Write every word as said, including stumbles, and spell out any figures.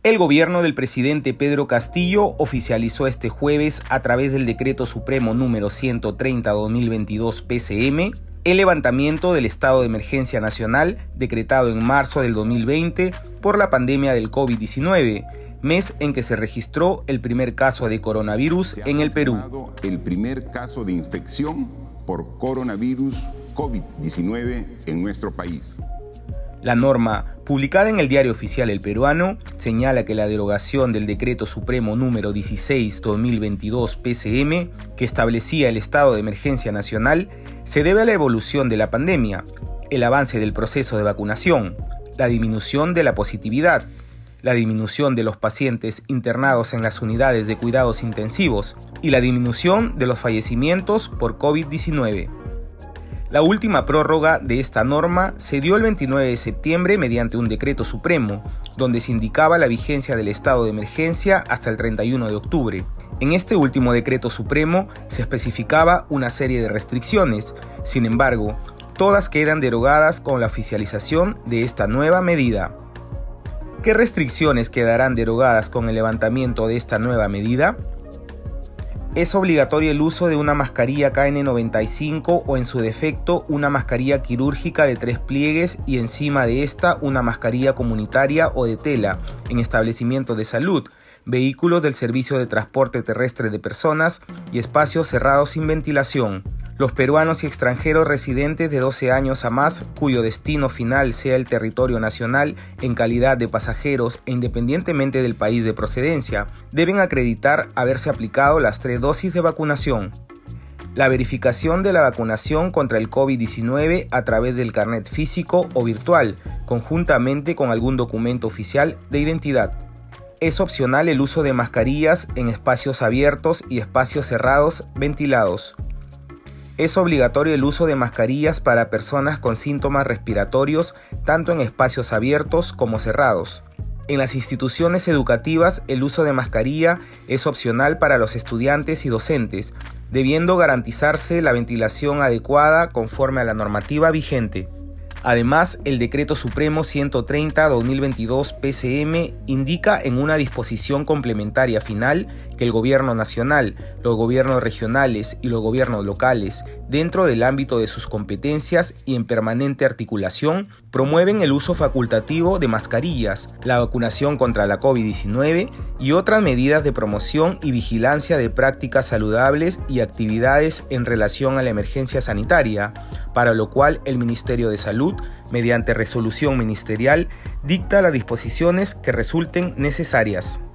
El gobierno del presidente Pedro Castillo oficializó este jueves, a través del Decreto Supremo número ciento treinta guión dos mil veintidós P C M, el levantamiento del estado de emergencia nacional decretado en marzo del dos mil veinte por la pandemia del COVID diecinueve, mes en que se registró el primer caso de coronavirus en el Perú. El primer caso de infección por coronavirus COVID diecinueve en nuestro país. La norma, publicada en el Diario Oficial El Peruano, señala que la derogación del Decreto Supremo número dieciséis guión dos mil veintidós P C M, que establecía el estado de emergencia nacional, se debe a la evolución de la pandemia, el avance del proceso de vacunación, la disminución de la positividad, la disminución de los pacientes internados en las unidades de cuidados intensivos y la disminución de los fallecimientos por COVID diecinueve. La última prórroga de esta norma se dio el veintinueve de septiembre mediante un decreto supremo, donde se indicaba la vigencia del estado de emergencia hasta el treinta y uno de octubre. En este último decreto supremo se especificaba una serie de restricciones, sin embargo, todas quedan derogadas con la oficialización de esta nueva medida. ¿Qué restricciones quedarán derogadas con el levantamiento de esta nueva medida? Es obligatorio el uso de una mascarilla K N noventa y cinco o, en su defecto, una mascarilla quirúrgica de tres pliegues y encima de esta una mascarilla comunitaria o de tela en establecimientos de salud, vehículos del servicio de transporte terrestre de personas y espacios cerrados sin ventilación. Los peruanos y extranjeros residentes de doce años a más, cuyo destino final sea el territorio nacional en calidad de pasajeros e independientemente del país de procedencia, deben acreditar haberse aplicado las tres dosis de vacunación. La verificación de la vacunación contra el COVID diecinueve a través del carnet físico o virtual, conjuntamente con algún documento oficial de identidad. Es opcional el uso de mascarillas en espacios abiertos y espacios cerrados ventilados. Es obligatorio el uso de mascarillas para personas con síntomas respiratorios, tanto en espacios abiertos como cerrados. En las instituciones educativas, el uso de mascarilla es opcional para los estudiantes y docentes, debiendo garantizarse la ventilación adecuada conforme a la normativa vigente. Además, el Decreto Supremo ciento treinta guión dos mil veintidós P C M indica en una disposición complementaria final que el Gobierno Nacional, los gobiernos regionales y los gobiernos locales, dentro del ámbito de sus competencias y en permanente articulación, promueven el uso facultativo de mascarillas, la vacunación contra la COVID diecinueve y otras medidas de promoción y vigilancia de prácticas saludables y actividades en relación a la emergencia sanitaria, para lo cual el Ministerio de Salud, mediante resolución ministerial, dicta las disposiciones que resulten necesarias.